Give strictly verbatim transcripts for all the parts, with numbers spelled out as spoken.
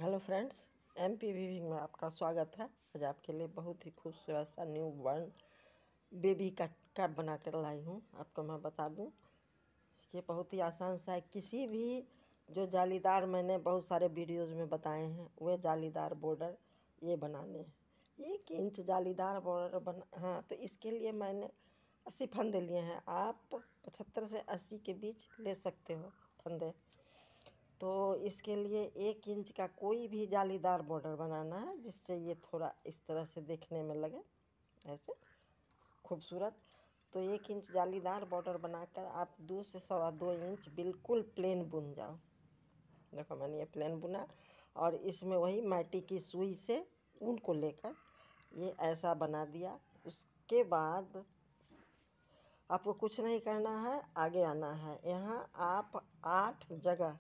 Hello friends, M P weaving में आपका स्वागत है। आज आपके लिए बहुत ही खूबसूरत सा न्यू बॉर्न बेबी का कैप बना कर लाई हूँ। आपको मैं बता दूँ, ये बहुत ही आसान सा है। किसी भी जो जालीदार मैंने बहुत सारे वीडियोस में बताए हैं, वह जालीदार बॉर्डर ये बनाने हैं। एक इंच जालीदार बॉर्डर बना हाँ, तो इसके लिए मैंने अस्सी फंदे लिए हैं। आप पचहत्तर से अस्सी के बीच ले सकते हो फंदे। तो इसके लिए एक इंच का कोई भी जालीदार बॉर्डर बनाना है, जिससे ये थोड़ा इस तरह से देखने में लगे ऐसे खूबसूरत। तो एक इंच जालीदार बॉर्डर बनाकर आप दो से सवा दो इंच बिल्कुल प्लेन बुन जाओ। देखो मैंने ये प्लेन बुना और इसमें वही माटी की सुई से ऊन को लेकर ये ऐसा बना दिया। उसके बाद आपको कुछ नहीं करना है, आगे आना है। यहाँ आप आठ जगह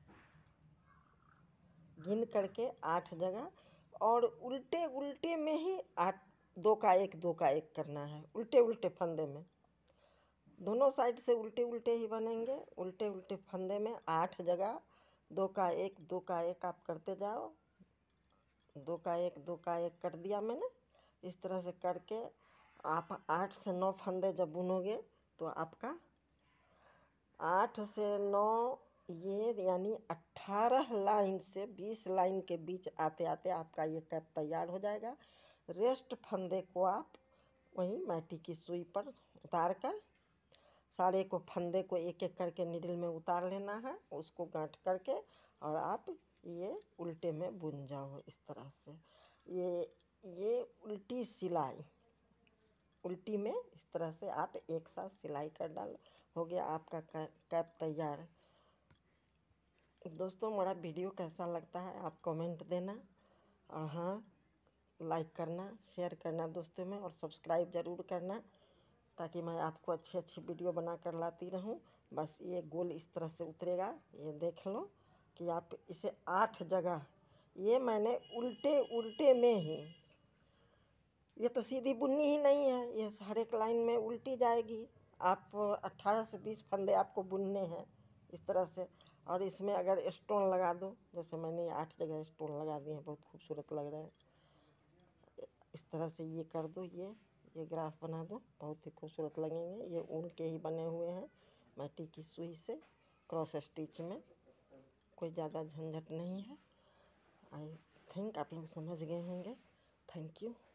गिन करके आठ जगह और उल्टे उल्टे में ही आठ, दो का एक दो का एक करना है। उल्टे उल्टे फंदे में दोनों साइड से उल्टे उल्टे ही बनेंगे। उल्टे उल्टे फंदे में आठ जगह दो का एक दो का एक आप करते जाओ। दो का एक दो का एक कर दिया मैंने। इस तरह से करके आप आठ से नौ फंदे जब बुनोगे तो आपका आठ से नौ ये यानी अट्ठारह लाइन से बीस लाइन के बीच आते आते आपका ये कैप तैयार हो जाएगा। रेस्ट फंदे को आप वहीं माटी की सुई पर उतार कर सारे को फंदे को एक एक करके नीडल में उतार लेना है। उसको गांठ करके और आप ये उल्टे में बुन जाओ इस तरह से। ये ये उल्टी सिलाई उल्टी में इस तरह से आप एक साथ सिलाई कर डाल। हो गया आपका कैप तैयार। दोस्तों, मेरा वीडियो कैसा लगता है आप कमेंट देना, और हाँ, लाइक करना, शेयर करना दोस्तों में, और सब्सक्राइब ज़रूर करना, ताकि मैं आपको अच्छी अच्छी वीडियो बना कर लाती रहूं। बस ये गोल इस तरह से उतरेगा, ये देख लो कि आप इसे आठ जगह, ये मैंने उल्टे उल्टे में ही, ये तो सीधी बुननी ही नहीं है, ये हर एक लाइन में उल्टी जाएगी। आप अट्ठारह से बीस फंदे आपको बुनने हैं इस तरह से। और इसमें अगर स्टोन लगा दो, जैसे मैंने आठ जगह स्टोन लगा दिए हैं, बहुत खूबसूरत लग रहे हैं। इस तरह से ये कर दो, ये ये ग्राफ बना दो, बहुत ही खूबसूरत लगेंगे। ये ऊन के ही बने हुए हैं, माटी की सुई से क्रॉस स्टिच में, कोई ज़्यादा झंझट नहीं है। आई थिंक आप लोग समझ गए होंगे। Thank you.